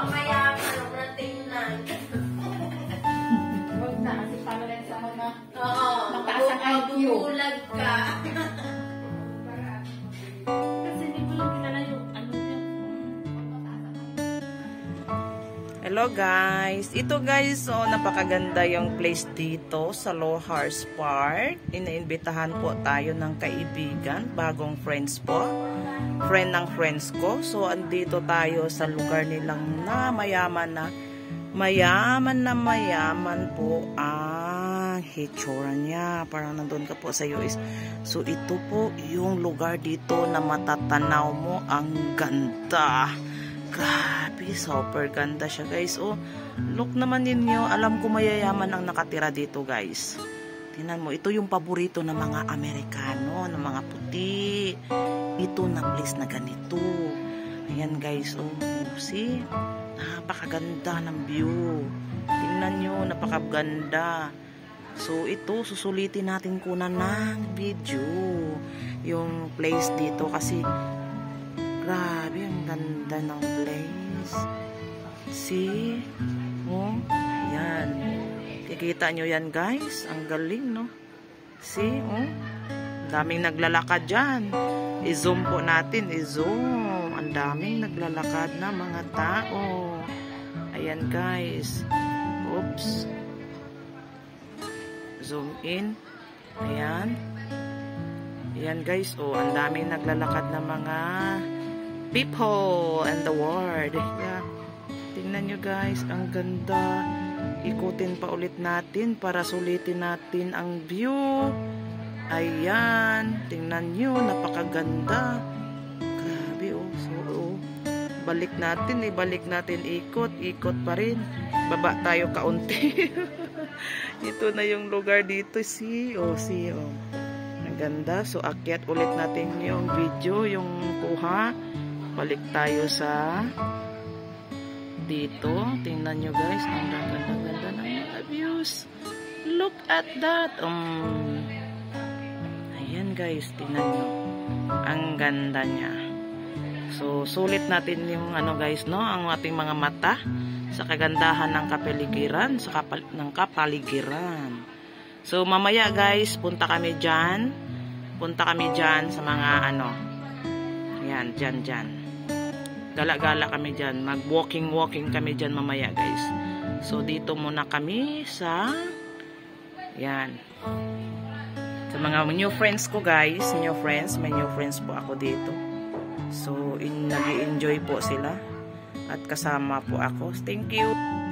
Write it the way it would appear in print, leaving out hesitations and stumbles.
mayaman ang natingnan. Huwag na, kasi para rin sa mga mataas ang IQ. Magugulag ka. Kasi hindi ko lang kilala yung ano niya. Hello guys. Ito guys, so napakaganda yung place dito sa Lohars Park. Iniimbitahan po tayo ng kaibigan, bagong friends po. Friend ng friends ko. So andito tayo sa lugar nilang na mayaman po ang hitsura niya. Parang nandun ka po sa US. So ito po yung lugar dito na matatanaw mo. Ang ganda. Grabe, super ganda siya guys. Oh, look naman ninyo. Alam ko mayayaman ang nakatira dito guys. Tingnan mo, ito yung paborito ng mga Amerikano, ng mga puti. Ito na place na ganito. Ayan guys, oh, see? Napakaganda ng view. Tingnan nyo, napakaganda. So ito, susulitin natin kunan ng video. Yung place dito kasi grabe, ang ganda ng place. See? Oh, yan. Kikita nyo yan guys. Ang galing, no? See? Oh, daming naglalakad dyan. I-zoom po natin. I-zoom. Ang daming naglalakad na mga tao. Ayan guys. Oops. Zoom in. Ayan. Ayan guys. Oh, ang daming naglalakad na mga people and the world. Yeah. Tingnan nyo guys, ang ganda. Ikutin pa ulit natin para sulitin natin ang view. Ayan, tingnan nyo, napakaganda. Grabe oh. So oh, balik natin, ikot pa rin. Baba tayo kaunti. Ito na yung lugar dito, see oh. Ang ganda. So akyat ulit natin yung video, yung kuha. Balik tayo sa dito. Tingnan nyo guys. Ang ganda ng mga views. Look at that. Ayan guys. Tingnan nyo. Ang ganda niya. So, sulit natin yung ano guys, no? Ang ating mga mata sa kagandahan ng kapaligiran. Ng kapaligiran. So, mamaya guys, punta kami dyan sa mga ano. Ayan, dyan. Gala-gala kami dyan. Mag-walking kami dyan mamaya guys. So dito muna kami sa yan. Sa mga new friends ko guys. May new friends po ako dito. So nag-i-enjoy po sila. At kasama po ako. Thank you.